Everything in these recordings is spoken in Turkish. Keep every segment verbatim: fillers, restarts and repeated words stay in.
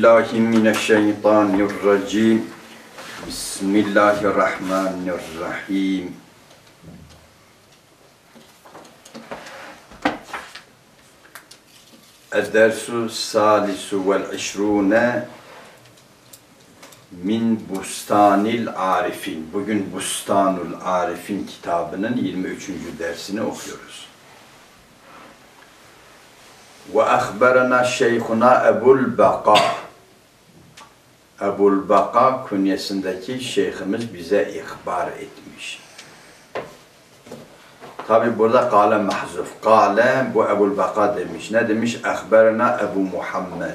billahi mineşşeytanirracim. Bismillahirrahmanirrahim. Ed-dersu salisu vel işrune min bustanil arifin. Bugün Bustanul Arifin kitabının yirmi üçüncü dersini okuyoruz. Ve ahberena şeyhuna Ebul Baka. Ebul Baka künyesindeki şeyhimiz bize ihbar etmiş. Tabi burada kâle mahzuf. Kâle bu Ebul Baka demiş. Ne demiş? Ahberena Ebu Muhammed.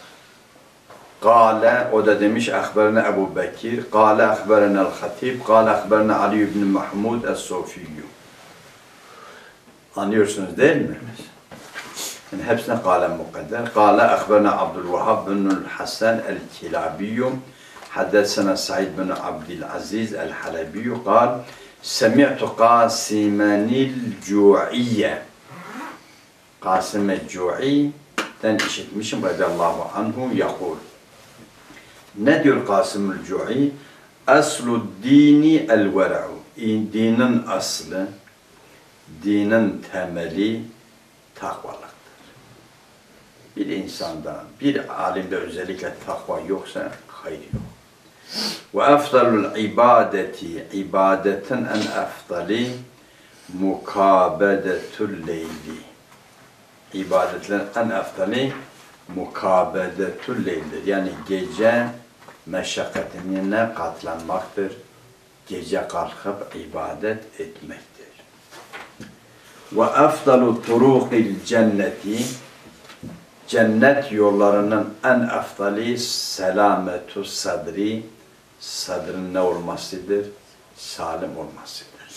Kâle o da demiş ahberena Ebu Bekir. Kâle ahberena el-Hatib. Kâle ahberena Ali ibn Mahmud es-Sofiyyü. Anlıyorsunuz değil mi? Yani hepsine kâle mukadder. Kâle ahberena Abdülvahhab bin Hasan el-Kilabiyyü. Haddesena Said bin Abdülaziz el-Halebiyyü. Kâle Semi'tu Qasimenil Cu'iyye. Kasım-ı Cu'i'den işitmişim radıyallahu anhu yakul. Ne diyor Kasım-ı Cu'i? Aslu dini el-vera'u. Dinin aslı, dinin temeli takvalıktır. Bir insanda, bir alimde özellikle takva yoksa hayır yok. Ve efdalul ibadeti, ibadetin en efdali mukabedetül leyli. İbadetlerin en efdali mukabedetül leylidir. Yani gece meşakkatine katlanmaktır. Gece kalkıp ibadet etmektir. Ve efdalu turukil cenneti, cennet yollarının en efdali selametu sadri, sadrın ne olmasıdır? Salim olmasıdır.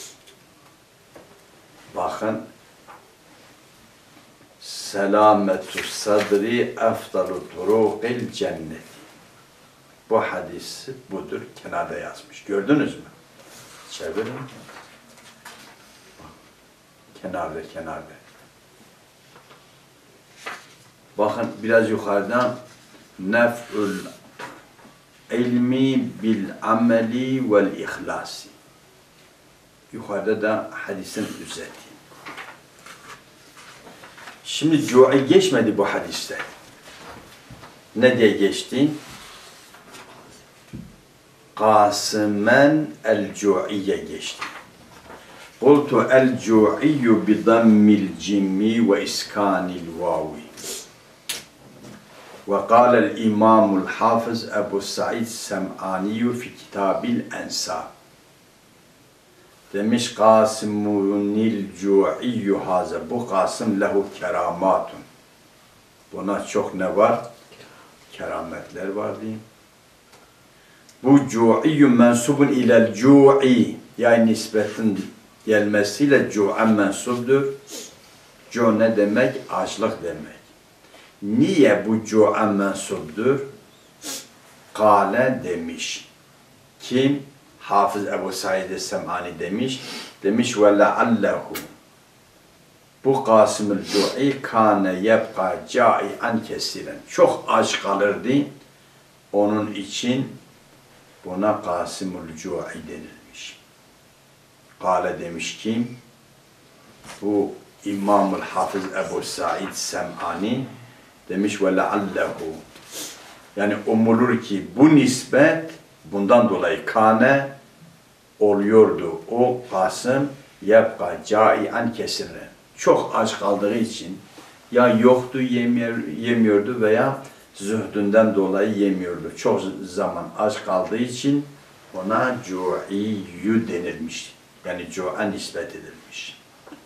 Bakın, selametu sadri efdalu turukil cenneti. Bu hadisi budur, kenarda yazmış. Gördünüz mü? Çevirin. Kenarda, kenarda. Bakın biraz yukarıdan nef'ül ilmi bil ameli vel ihlasi. Yukarıda da hadisin özeti. Şimdi Cu'i geçmedi bu hadiste. Ne diye geçti? Kasımen el-Cu'iyye geçti. Kultu el-Cu'iyyu bi dammil cimmi ve iskanil vavi. Ve kâlel imamul hafız Ebu Said Sem'aniyu fi kitabil ensab. Demiş Kasımunil Cu'iyyu haza. Bu Kasım lehu keramatun. Buna çok ne var? Kerametler var diyeyim. Bu Cu'iyyu mensubun ilel Cu'i. Yani nisbetin gelmesiyle Cu'an mensubdur. Cu ne demek? Açlık demek. Niye bu Cu'an mensubdur? Kâle demiş. Kim? Hafız Ebu Said Sem'ani demiş. Demiş ve leallehu. Bu Kasım-ül Cu'i kâne yebqa câi'an kesiren. Çok aç kalırdı. Onun için buna Kasım-ül Cu'i denilmiş. Kâle demiş kim? Bu İmam-ül Hafız Ebu Said Sem'ani demiş ve leallehu. Yani umulur ki bu nispet bundan dolayı kâne oluyordu. O Kasım yebqa câi'an kesiren. Çok aç kaldığı için ya yoktu yemiyor, yemiyordu veya zühdünden dolayı yemiyordu. Çok zaman aç kaldığı için ona Cu'iyyü denilmiş. Yani Cu'a nispet edilmiş.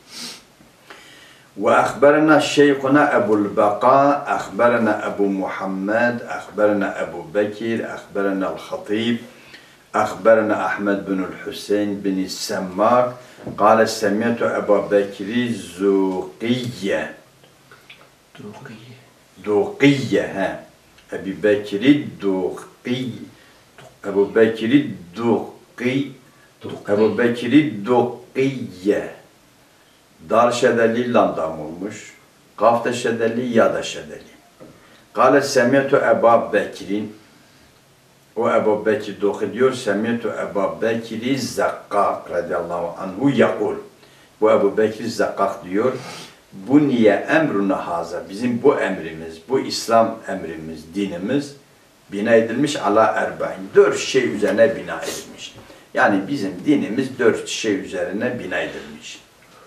Ve ahberena şeyhuna Ebul Baka, ahberena Ebu Muhammed, ahberena Ebu Bekir, ahberena el-Hatib, ahberena Ahmed bin Hüseyin bin Semmak, kâle semiyyetu Ebu Bekri Zuqiyye. Duqiyye. Duqiyye, he. Ebu Bekri Duqiyye. Ebu Bekri Duqiyye. Ebu Bekri Duqiyye. Dal şedeli landam olmuş. Kaf da şedeli, ya da şedeli. Kale semiyetu Ebu Bekir'in, o Ebu Bekir dokuyor, semiyetu Ebu Bekir'i Zakkak radıyallahu anhu yakul. Bu Ebu Bekir Zakkak diyor, bu niye emruna haza, bizim bu emrimiz, bu İslam emrimiz, dinimiz bina edilmiş ala erba'in, dört şey üzerine bina edilmiş. Yani bizim dinimiz dört şey üzerine bina edilmiş.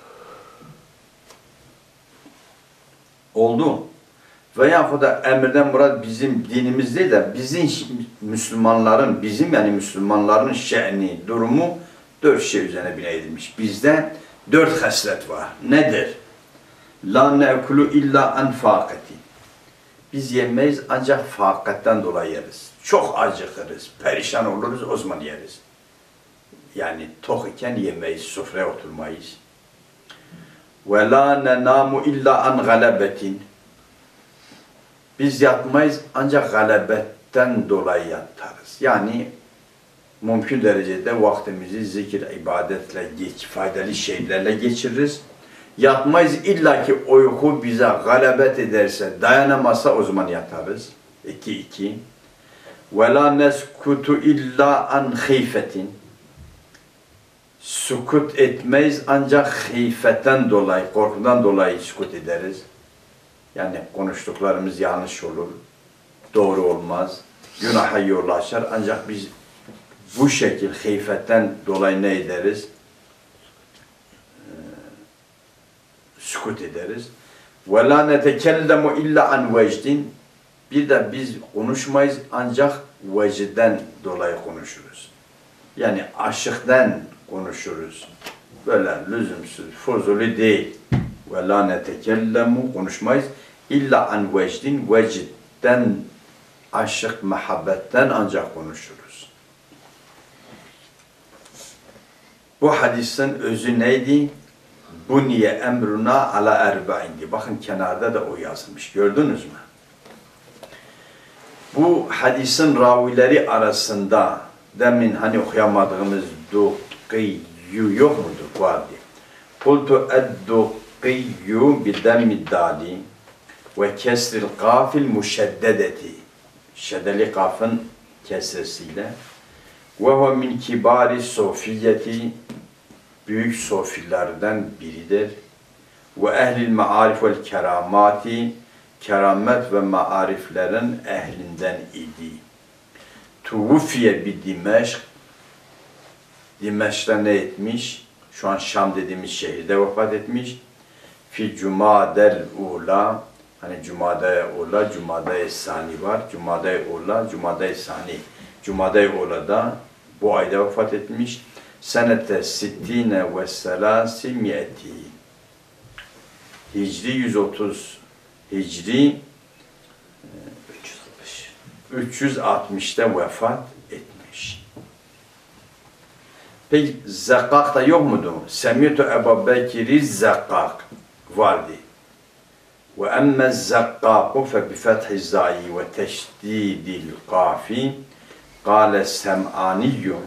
Oldu. Veya da emirden murad bizim dinimiz değil de bizim Müslümanların, bizim yani Müslümanların şe'ni, durumu dört şey üzerine bina edilmiş. Bizde dört haslet var. Nedir? La ne'kulu illa an fakati. Biz yemeyiz ancak fakatten dolayı yeriz. Çok acıkırız, perişan oluruz, o zaman yeriz. Yani tok iken yemeyiz, sofraya oturmayız. Ve la nenamu illa an galebetin. Biz yatmayız ancak galebetten dolayı yatarız. Yani mümkün derecede vaktimizi zikir, ibadetle, geç, faydalı şeylerle geçiririz. Yatmayız illa ki uyku bize galebet ederse, dayanamazsa o zaman yatarız. İki iki. Ve la neskutu illa an khifetin. Sukut etmeyiz ancak hifetten dolayı, korkudan dolayı sukut ederiz. Yani konuştuklarımız yanlış olur, doğru olmaz, günaha yol açar. Ancak biz bu şekil hifetten dolayı ne ederiz? Ee, sukut ederiz. وَلَا نَتَكَلَّمُ اِلَّا عَنْ وَجْدٍ. Bir de biz konuşmayız ancak vecden dolayı konuşuruz. Yani aşıktan konuşuruz. Böyle lüzumsuz, fuzuli değil. وَلَا نَتَكَلَّمُ konuşmayız. İlla an vecdin, vecdden, aşık, muhabbetten ancak konuşuruz. Bu hadisin özü neydi? Bu niye emruna ala erba'indi. Bakın kenarda da o yazılmış. Gördünüz mü? Bu hadisin ravileri arasında demin hani okuyamadığımız duqiyyu yok mudur? Vardı. Kultu ed-duqiyyu bidemmi dali ve kesril kafil muşeddedeti. Şeddeli kafın kesresiyle. Ve huve min kibari sofiyeti. Büyük sofilerden biridir. Ve ehlil maarif vel keramati. Keramet ve maariflerin ehlinden idi. Tuvfiye bi Dimeşk. Dimeşk'te ne etmiş? Şu an Şam dediğimiz şehirde vefat etmiş. Fi Cumadel Ula. Hani Cumada-i Ula, Cumada-i Sani var. Cumada-i Ula, Cumada-i Sani. Cumada-i Ula'da bu ayda vefat etmiş. Senete sittine ve selasi miyeti. Hicri yüz otuz. Hicri üç yüz altmışta vefat etmiş. Peki Zakkak da yok mudur? Semiyetu Ebu Bekir'i Zakkak vardı. Ve emme Zakkaku fe bi fethi zayi ve teşdidil kafi kâle sem'aniyyum.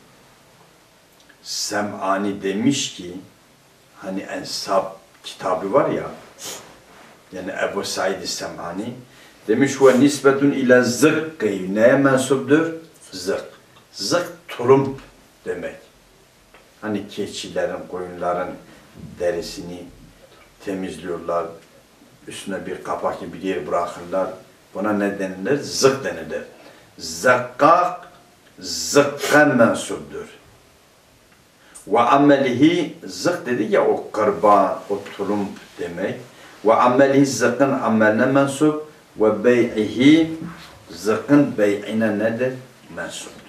Sem'ani demiş ki, hani Ensab kitabı var ya, yani Ebu Said Sem'ani demiş ve nisbetun ile zıkkı neye mensuptur? Zık. Zık tulum demek. Hani keçilerin, koyunların derisini temizliyorlar. Üstüne bir kapak gibi bir yer bırakırlar. Buna ne denilir? Zık denilir. Zakkak zıkka mensuptur. Ve amelihi zık dedi ya o kırba, o tulum demek. Ve amelihi zıkkın ameline mensup ve bey'ihi zıkkın bey'ine nedir? Mensuptur.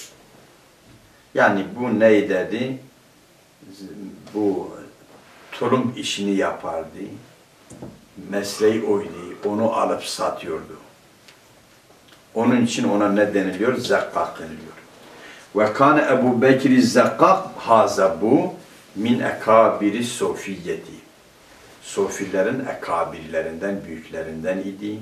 Yani bu ne dedi? Bu tulum işini yapardı. Mesleği oydu. Onu alıp satıyordu. Onun için ona ne deniliyor? Zakkak deniliyor. Ve kâne Ebu Bekir Zakkak haza bu min ekabiri sofiyeti. Sofilerin ekabirlerinden, büyüklerinden idi.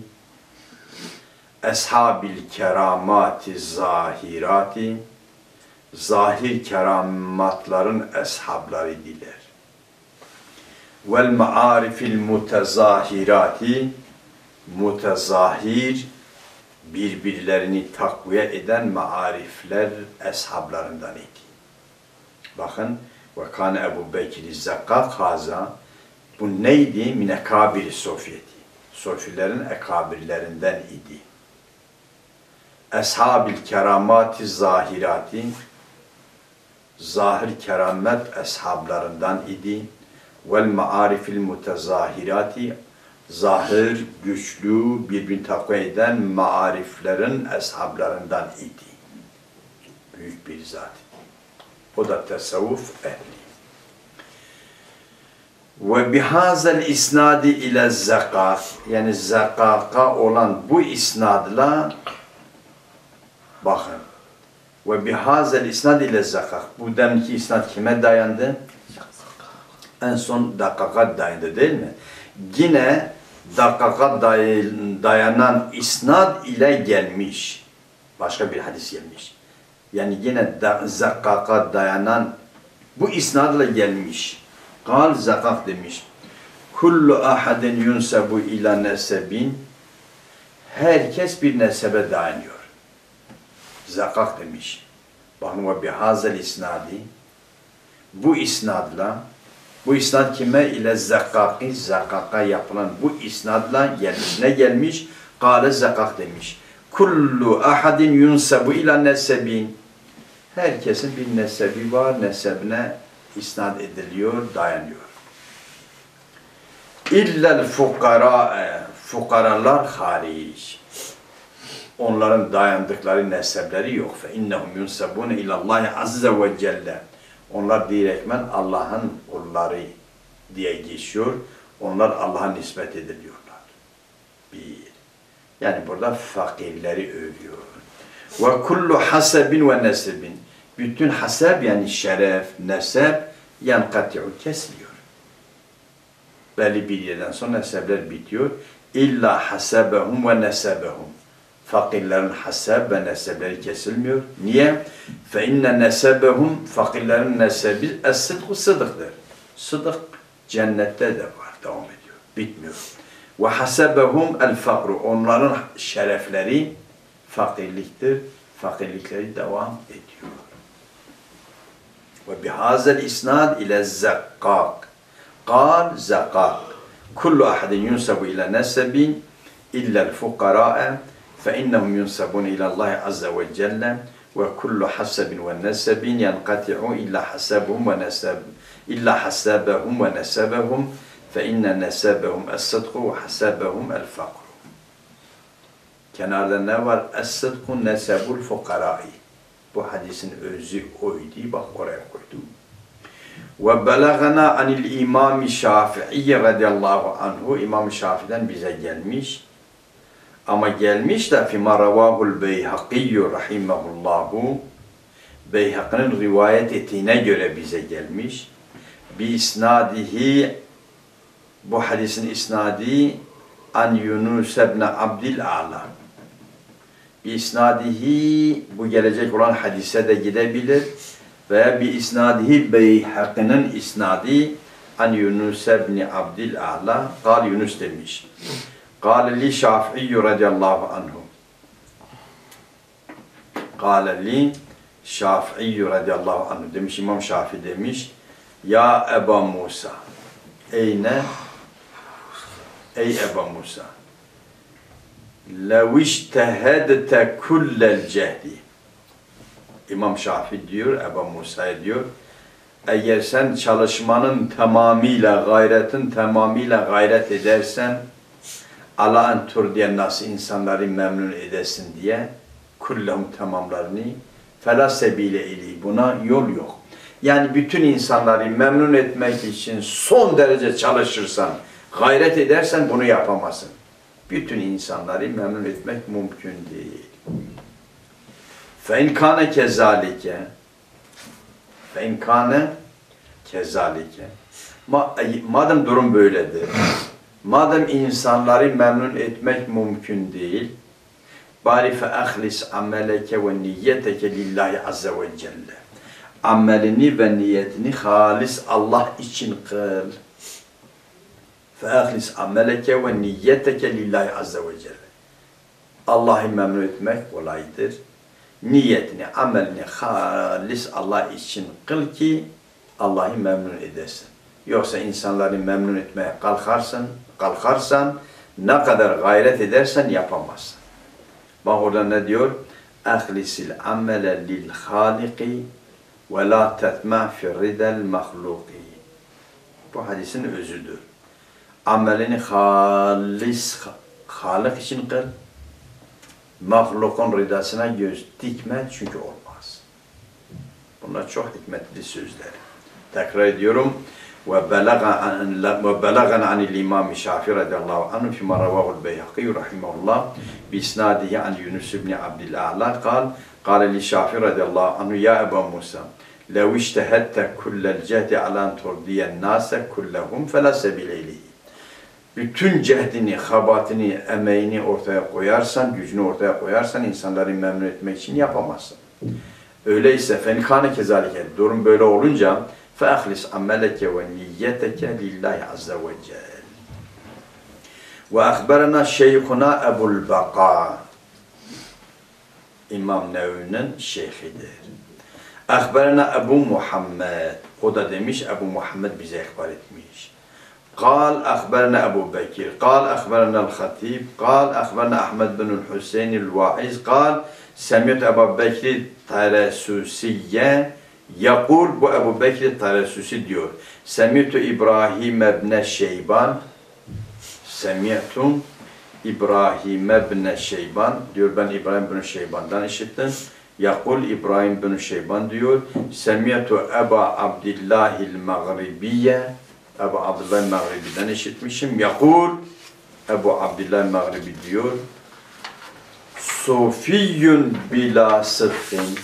Eshabil keramati zahirati. Zahir keramatların eshabları idiler. Vel maarifil mutezahirati. mutezahir, birbirlerini takviye eden maarifler eshablarından idi. Bakın, ve kâne Ebu Bekir Zakkak haza, bu neydi? Minekabir Sofiyeti. Sofilerin ekabirlerinden idi. Eshabil keramati zahirati, zahir keramet eshablarından idi. Vel maarifil mutezahirati, zahir, güçlü, birbirini takviye eden maariflerin eshablarından idi. Büyük bir zat. O da tasavvuf ehli. Ve bihazel isnadi ile zakak, yani zakaka olan bu isnadla, bakın, ve bihazel isnadi ile zakak, bu deminki isnad kime dayandı? En son dakika dayandı değil mi? Yine dakika dayanan isnad ile gelmiş. Başka bir hadis gelmiş. Yani yine zakaka dayanan bu isnadla gelmiş. Kal zakak demiş. Kullu ahadin yunsabu ila nesebin. Herkes bir nesebe dayanıyor. Zakak demiş. Bakın ve bihazel isnadi. Bu isnadla, bu isnad kime ile zakaki, zakaka yapılan bu isnadla gelmiş. Ne gelmiş? Kale zakak demiş. Kullu ahadin yunsabu ila nesebin. Herkesin bir nesebi var, nesebine isnad ediliyor, dayanıyor. İllel fukara, fukaralar hariç. Onların dayandıkları nesepleri yok. Fe innehum yunsabune ilallahi azze ve celle. Onlar direktmen Allah'ın kulları diye geçiyor. Onlar Allah'a nispet ediliyorlar. Bir. Yani burada fakirleri övüyor. Ve kullu hasebin ve nesebin. Bütün haseb yani şeref, nesep yankati'u kesiliyor. Belli bir yerden sonra nesepler bitiyor. İlla hasebehum ve nesebehum. Fakirlerin haseb ve nesepleri kesilmiyor. Niye? Fe inne nesebehum, fakirlerin nesebi es-sıdku sıdıktır. Sıdık cennette de var, devam ediyor. Bitmiyor. Ve hasebehum el-fakru. Onların şerefleri fakirliktir. Fakirlikleri devam ediyor. Ve bihazel isnad ile zakkak. Kal zakkak. Kullu ahadin yunsabu ila nesebin illa'l fuqara'a fe innehum yunsabun ila Allah azze ve celle ve kullu hasabin ve nesebin yanqati'u illa hasabuhum ve neseb illa hasabahum ve nesebahum fe inne nesebahum es-sıdku ve hasabahum el-fakru. Kenarda ne var? Es-sıdku nesebul fuqara'i. Bu hadisin özü oydu. Bak oraya koydum. Ve belagana anil İmam Şafii radıyallahu anhu. İmam Şafii'den bize gelmiş. Ama gelmiş de fima ravahul Beyhaqi rahimehullahu. Beyhaq'ın rivayet ettiğine göre bize gelmiş. Bi isnadihi, bu hadisin isnadi an Yunus ibn Abdil'A'la. Bi isnadihi, bu gelecek olan hadise de gidebilir. Ve bi isnadihi Beyhaq'ın isnadi an Yunus ibn Abdil'A'la. Kal Yunus demiş. Kâle li Şafii radıyallahu anhu. Kâle li Şafii radıyallahu anhu demiş. İmam Şafii demiş. Ya Eba Musa. Ey ne? Ey Eba Musa. لَوْ اِجْتَهَدْتَ كُلَّ الْجَهْدِ. İmam Şafii diyor, Eba Musa'ya diyor, eğer sen çalışmanın tamamıyla, gayretin tamamıyla gayret edersen, ala en turdiyen nasıl insanları memnun edesin diye, kullahum tamamlarını, fela sebile ili, buna yol yok. Yani bütün insanları memnun etmek için son derece çalışırsan, gayret edersen bunu yapamazsın. Bütün insanları memnun etmek mümkün değil. فَاِنْ كَانَ كَذَٰلِكَ فَاِنْ كَانَ كَذَٰلِكَ Madem durum böyledir, madem insanları memnun etmek mümkün değil, bari فَاَخْلِسْ عَمَلَكَ وَنِيَّتَكَ لِلّٰهِ عَزَّ وَجَلَّ. Amelini ve niyetini halis Allah için kıl. فَاَخْلِسْ عَمَلَكَ وَنِيَّتَكَ لِلّٰهِ عَزَّ وَجَلَّ. Allah'ı memnun etmek kolaydır. Niyetini, amelini halis Allah için kıl ki Allah'ı memnun edesin. Yoksa insanları memnun etmeye kalkarsan, kalkarsan ne kadar gayret edersen yapamazsın. Bak orada ne diyor? اَخْلِسِ الْعَمَلَ لِلْخَالِقِ وَلَا تَتْمَعْ فِي رِدَى الْمَخْلُوقِ. Bu hadisin özüdür. Amelini halis, Halik için kıl. Mahlukun rıdasına göz dikme çünkü olmaz. Bunlar çok hikmetli sözler. Tekrar ediyorum. وَبَلَغَنَ عَنِ الْاِمَامِ شَافِي رَضِيَ اللّٰهُ عَنْهُ فِيمَا رَوَاهُ الْبَيْهَقِيُّ رَحِمَهُ اللّٰهُ بِإِسْنَادِهِ عَنْ يُونُسِ بْنِ عَبْدِ الْأَعْلَى قال قال لشافعي رضي الله عنه يا أبا موسى لو اجتهدت كل الجهد على أن ترضي الناس كلهم فلا سبيل إليه. Bütün cehdini, habatini, emeğini ortaya koyarsan, gücünü ortaya koyarsan insanları memnun etmek için yapamazsın. Öyleyse fenkâne kezalike, durum böyle olunca فَاَخْلِسْ عَمَّلَكَ وَنِيَّتَكَ لِلّٰهِ عَزَّ وَجَلَّ. وَاَخْبَرَنَا şeyhuna Ebul Baka, İmam Nevevi'nin şeyhidir. Akhbarana Ebu Muhammed, o da demiş Ebu Muhammed bize ihbar etmiş. قال أخبرنا أبو بكر قال أخبرنا الخطيب قال أخبرنا أحمد بن الحسين الواعظ قال سمعت أبا بكر الطرسوسية يقول bu Ebu Bekir Tarsusi diyor. سمعت إبراهيم بن şeyban سمعت İbrahim ibn Şeyban diyor, ben İbrahim ibn Şeyban'dan işittim. Yakul İbrahim ibn Şeyban diyor, Semiyatu Eba Abdillahil Mağribiye, Ebu Abdullah Mağribi'den işitmişim. Yakul Ebu Abdullah Mağribi diyor, Sofiyyun bila sıdkın.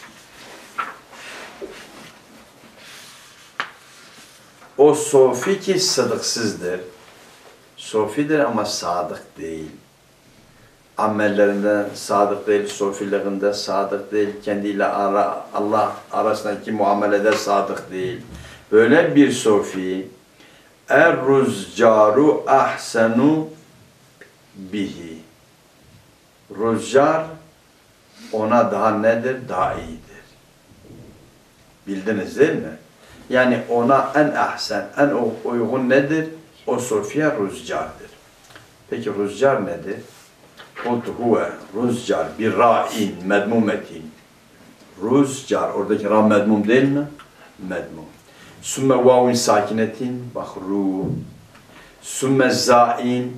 O sofi ki sıdıksızdır. Sofidir ama sadık değil. Amellerinde sadık değil, sofilerinde sadık değil, kendiyle ara, Allah arasındaki muamelede sadık değil. Böyle bir sofi, er-ruzcaru ahsenu bihi. Ruzcar ona daha nedir? Daha iyidir. Bildiniz değil mi? Yani ona en ahsen, en uygun nedir? O sofiye ruzcardır. Peki ruzcar nedir? Kultu huve ruzcar bir ra'in medmumetin. Ruzcar, oradaki ra medmum değil mi? Medmum. Sümme vavun sakinetin bahru. Sümme za'in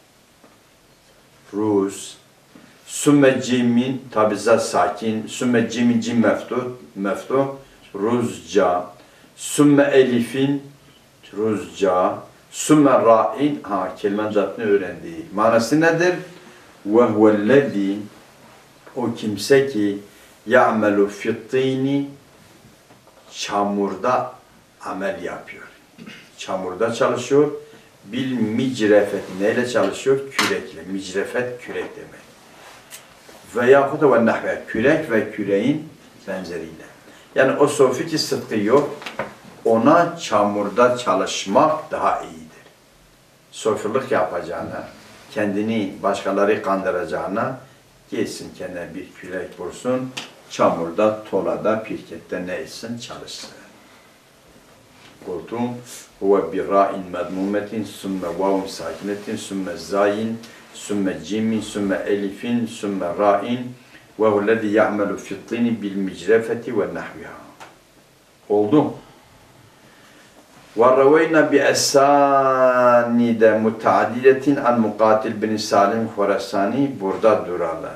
ruz. Sümme cimin tabi za sakin. Sümme cimin cim meftuh meftuh ruzca. Sümme elifin ruzca. Sümme ra'in, ha kelimenin zatını öğrendiği. Manası nedir? Ve huvellezî, o kimse ki ya'melu fittîni, çamurda amel yapıyor. Çamurda çalışıyor. Bil micrefeti, neyle çalışıyor? Kürekle. Micrefet kürek demek. Ve yahut ve nahve, kürek ve küreğin benzeriyle. Yani o sofi ki sıdkı yok, ona çamurda çalışmak daha iyidir. Sofilik yapacağına, kendini başkaları kandıracağına, gelsin kendine bir kürek bulsun, çamurda, tolada, pirkette ne etsin, çalışsın. Kultum, huve birra'in medmumetin, sümme vavun sakinetin, sümme zayin, sümme cimin, sümme elifin, sümme ra'in, ve huvellezî ya'melu fittini bil micrefeti ve nahviha. Oldu. وَرَوَيْنَا بِأَسَانِدَ مُتَعَدِدَةٍ عَنْ مُقَاتِلْ بِنِ سَالِمْ خُرَسَانِي. Burada duralım.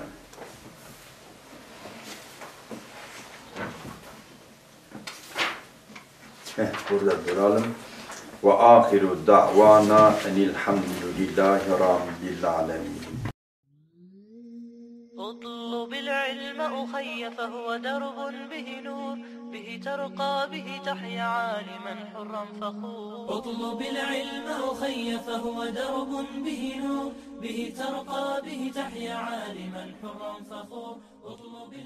Heh, burada duralım. وَآخِرُ دَعْوَانَا اَنِ الْحَمْدُ لِلّٰهِ رَبِّ الْعَالَمِينَ. اطلب العلم أخي فهو درب به نور به ترقى به تحيا عالما حرا فخور. اطلب العلم أخي فهو درب به نور به ترقى به تحيا عالما حرا فخور. اطلب